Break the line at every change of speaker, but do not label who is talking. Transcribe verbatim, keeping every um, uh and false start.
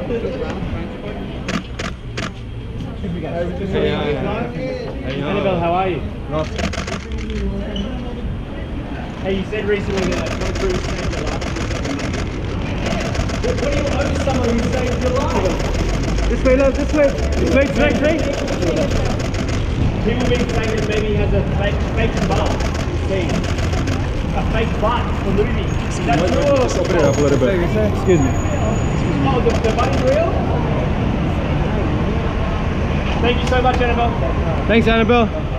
Hey, uh, Annabelle, how are you?
Not.
Hey, you said recently that Tom Cruise saved your life. What, what do you owe someone who saved your life?
This way, love, this way. This way, this way, this way.
People have been saying that maybe he has a fake, fake butt scene. A fake butt for movie. Is that true?
Just open it up a little bit. Excuse me.
Oh, the, the butt is real? Thank you so much, Annabelle.
Thanks, Annabelle.